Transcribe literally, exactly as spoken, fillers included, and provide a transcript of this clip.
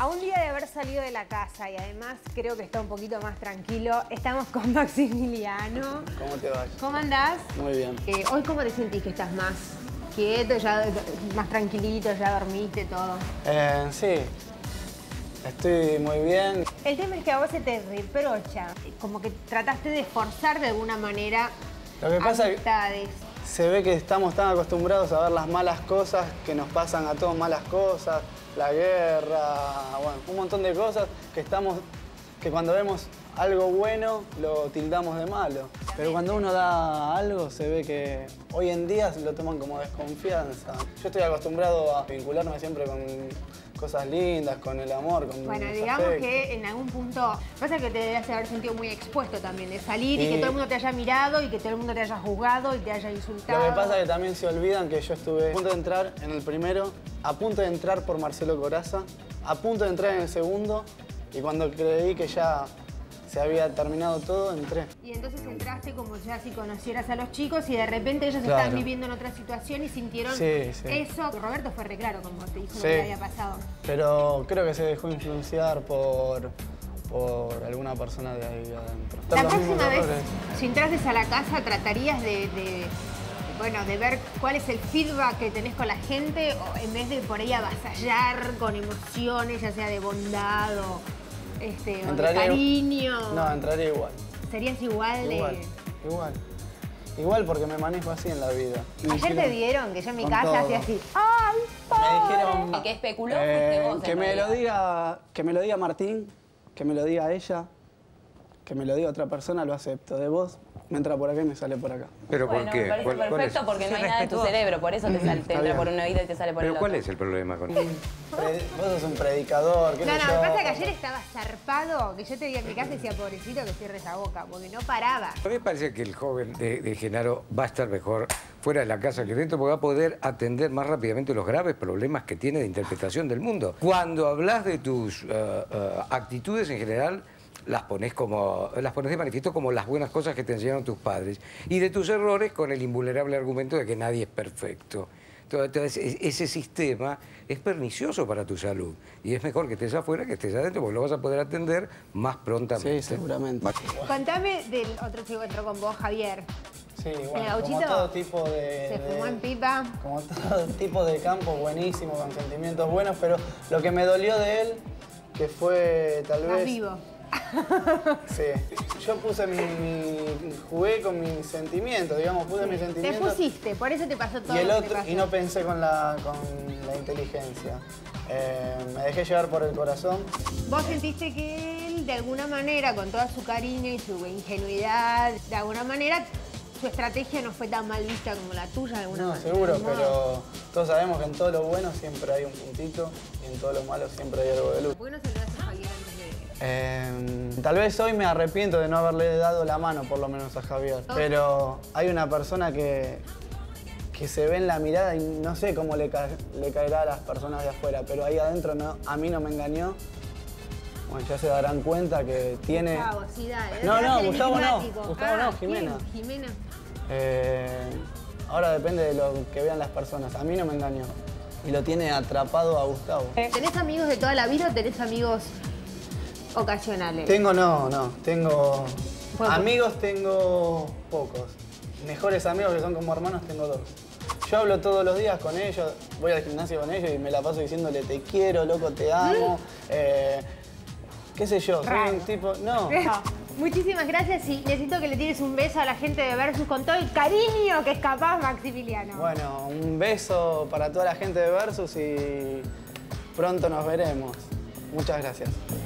A un día de haber salido de la casa y además creo que está un poquito más tranquilo, estamos con Maximiliano. ¿Cómo te vas? ¿Cómo andás? Muy bien. Eh, ¿Hoy cómo te sentís que estás más quieto, ya más tranquilito, ya dormiste todo? Eh, sí, estoy muy bien. El tema es que a vos se te reprocha, como que trataste de forzar de alguna manera Lo que pasa amistades. Es que se ve que estamos tan acostumbrados a ver las malas cosas que nos pasan a todos malas cosas, la guerra, bueno, un montón de cosas que estamos, que cuando vemos algo bueno lo tildamos de malo. Pero cuando uno da algo se ve que hoy en día lo toman como desconfianza. Yo estoy acostumbrado a vincularme siempre con cosas lindas, con el amor, con Bueno, los digamos afectos. que en algún punto pasa que te debes haber sentido muy expuesto también de salir y, Y- que todo el mundo te haya mirado y que todo el mundo te haya juzgado y te haya insultado. Lo que pasa es que también se olvidan que yo estuve a punto de entrar en el primero, a punto de entrar por Marcelo Corazza, a punto de entrar en el segundo y cuando creí que ya se había terminado todo, entré. Y entonces entraste como ya si conocieras a los chicos y de repente ellos Claro. están viviendo en otra situación y sintieron Sí, sí. eso. Roberto fue re claro como te dijo Sí. lo que le había pasado. Pero creo que se dejó influenciar por, por alguna persona de ahí adentro. La Los mismos próxima vez, errores. si entrases a la casa, tratarías de, de, bueno, de ver cuál es el feedback que tenés con la gente o en vez de por ahí avasallar con emociones, ya sea de bondad o, este, o de Entraría- cariño. No, entraría igual. Serías igual de... Igual, igual. Igual porque me manejo así en la vida. Me Ayer te dijeron- vieron que yo en mi con casa todo. hacía así. ¡Ay, Me pobre! dijeron... El que especuló eh, fuiste vos, que en me lo realidad. diga, que me lo diga Martín, que me lo diga ella, que me lo diga otra persona, lo acepto. De vos, me entra por acá y me sale por acá. ¿Pero por Bueno, qué? me parece ¿Cuál- cuál perfecto es? porque no hay Sí, nada en tu respetuoso. cerebro, por eso te, sale, te Está entra bien. por un oído y te sale por el ¿Pero otro. cuál es el problema con eso? Pre- Vos sos un predicador, qué No, sé no, yo. lo que pasa es que ayer estaba zarpado, que yo te vi en mi casa y decía, pobrecito, que cierre esa boca, porque no paraba. A mí me parece que el joven de, de Genaro va a estar mejor fuera de la casa que dentro, porque va a poder atender más rápidamente los graves problemas que tiene de interpretación del mundo. Cuando hablas de tus uh, uh, actitudes en general, las pones como las pones de manifiesto como las buenas cosas que te enseñaron tus padres y de tus errores con el invulnerable argumento de que nadie es perfecto. Entonces, ese sistema es pernicioso para tu salud y es mejor que estés afuera que estés adentro porque lo vas a poder atender más prontamente. Sí, seguramente. Contame del otro chico que entró con vos, Javier. Sí, ¿El bueno, gauchito? como todo tipo de... Se de- fumó en pipa. Como todo tipo de campo buenísimo, con sentimientos buenos, pero lo que me dolió de él, que fue tal Más vez... vivo. Sí. Yo puse mi, mi- jugué con mis sentimientos, digamos, puse mis Te sentimientos. pusiste, por eso te pasó todo Y el lo que te otro, pasó. y no pensé con la, con la inteligencia. Eh, me dejé llevar por el corazón. Vos sentiste que él, de alguna manera, con todo su cariño y su ingenuidad, de alguna manera, su estrategia no fue tan mal vista como la tuya, de alguna No, manera. seguro, ¿no? pero todos sabemos que en todo lo bueno siempre hay un puntito y en todo lo malo siempre hay algo de luz. ¿Por qué no saludaste a Javier antes de...? Eh, tal vez hoy me arrepiento de no haberle dado la mano, por lo menos a Javier. Pero hay una persona que, que se ve en la mirada y no sé cómo le, ca- le caerá a las personas de afuera, pero ahí adentro no, a mí no me engañó. Bueno, ya se darán cuenta que tiene... Gustavo, sí, dale. No, te no, hagas el Gustavo no. enigmático. Gustavo no, Ah, Jimena. ¿quién? Jimena. Eh, ahora depende de lo que vean las personas. A mí no me engañó. Y lo tiene atrapado a Gustavo. ¿Tenés amigos de toda la vida o tenés amigos ocasionales? Tengo, no, no. Tengo... Pocos. Amigos tengo pocos. Mejores amigos que son como hermanos tengo dos. Yo hablo todos los días con ellos, voy al gimnasio con ellos y me la paso diciéndole te quiero, loco, te amo. Eh, qué sé yo, soy Raro. un tipo... No. Muchísimas gracias y necesito que le tires un beso a la gente de Versus con todo el cariño que es capaz, Maximiliano. Bueno, un beso para toda la gente de Versus y pronto nos veremos. Muchas gracias.